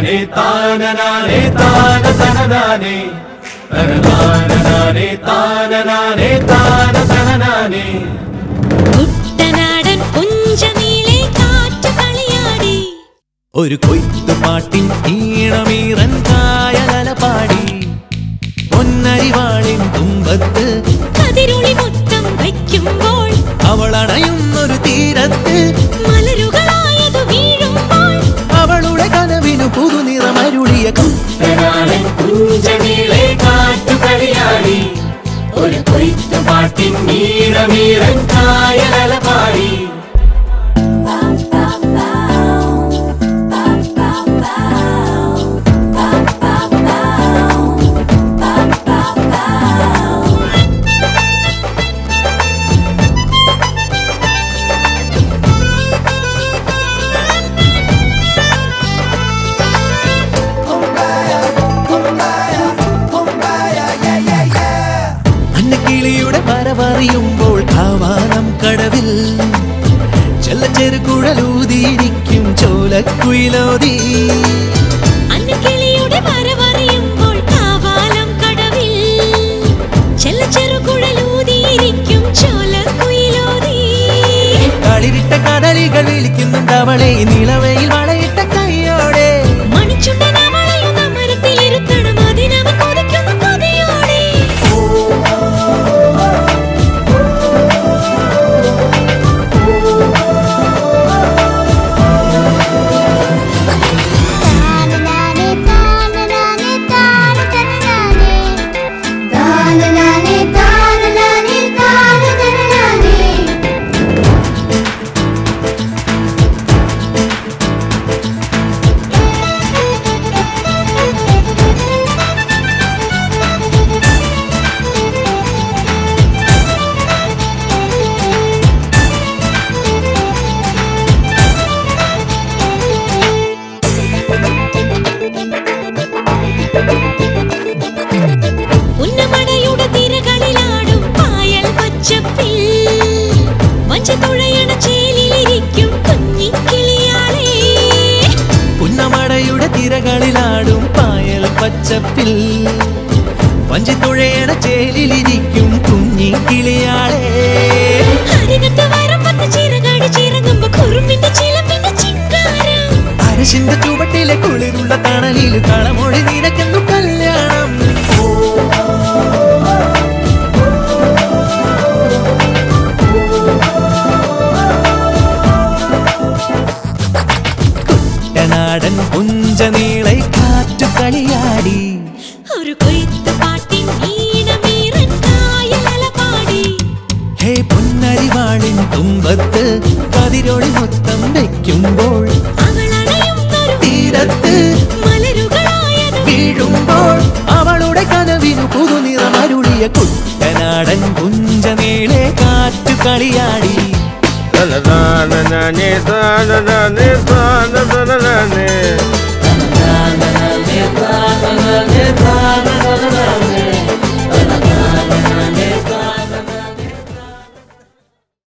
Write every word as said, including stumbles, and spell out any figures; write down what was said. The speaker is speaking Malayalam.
തനനാനേ താനനാനേ താന തനനാനേ തനനാനേ താനനാനേ താന തനനാനേ കുട്ടനാടൻ പുഞ്ചനീളെ കാറ്റു കളിയാടി ഒരു കൊയ്ത്തുപാട്ടിൻ ഈണമീറൻ കായലല പാടി പൊന്നരിവാളിൻ തുമ്പത്ത് കതിരൊളി മുത്തം വയ്ക്കുമ്പോൾ അവളണയുന്നൊരു തീരത്ത് മലരുകളായതു വീഴുമ്പോൾ അവളുടെ കനവിനു പുതുനിറമരുളിയ കുട്ടനാടൻ പുഞ്ചനീളെ കാറ്റു കളിയാടി ഒരു കൊയ്ത്തുപാട്ടിൻ ഈണമീറൻ കായലല പാടി കിളിയുടെ പരവറിയുമ്പോൾ കാവാനം കടവിൽ ചെല്ലച്ചെറുകുഴലൂതിയിരിക്കും ചോലക്കുയിലോതി അന്നക്കിളിയുടെ പരവറിയുമ്പോൾ കാവാലം കടവിൽ ചെല്ലച്ചെറുകുഴലൂതിയിരിക്കും ചോലക്കുയിലോതി കളിരിട്ട കടലികൾ വിളിക്കുന്നുണ്ട് അവളെ നിലവയിൽ വളയിട്ട കൈയോടെ മണിച്ചുണ്ടൻ അവളെയും അമരത്തിലിരുത്തണം അതിനവൻ കൊതിക്കുന്നു കൊതിയോടെ ഉന്നമടയുടെ തിരകളിലാടും പായൽ പച്ചപ്പിൽ വഞ്ചതുഴയണ ചേലിലിരിക്കും കുഞ്ഞിക്കിളിയാളെ ഉന്നമടയുടെ തിരകളിലാടും പായൽ പച്ചപ്പിൽ വഞ്ചിത്തുഴയണ ചേലിലിരിക്കും കുഞ്ഞിക്കിളിയാളെ അരികത്ത് വരമ്പത്ത് ചിറകാടി ചിറങ്ങുമ്പോ കുറുമ്പിന്റെ ചിലമ്പിന്റെ ചിങ്കാരം അരശിന്റെ ചുവട്ടിലെ കുളിരുള്ള തണലിൽ കളമൊഴി നിനക്കെന്നു കല്യാണം കുട്ടനാടൻ പുഞ്ചനീളെ കാറ്റു കളിയാടി ഒരു കൊയ്ത്തുപാട്ടിൻ ഈണമീറൻ കായലല പാടി ഹേ പൊന്നരിവാളിൻ തുമ്പത്ത് കതിരൊളി മൊത്തം വയ്ക്കുമ്പോൾ അവളണയുന്നൊരു തീരത്ത് മലരുകളായതു വീഴുമ്പോൾ അവളുടെ കനവിനു പുതുനിറമരുളിയ കുട്ടനാടൻ പുഞ്ചനീളെ കാറ്റു കളിയാടി തനനാനേ താനനാനേ താന തനനാനേ തനനാനേ താനനാനേ താന തനനാനേ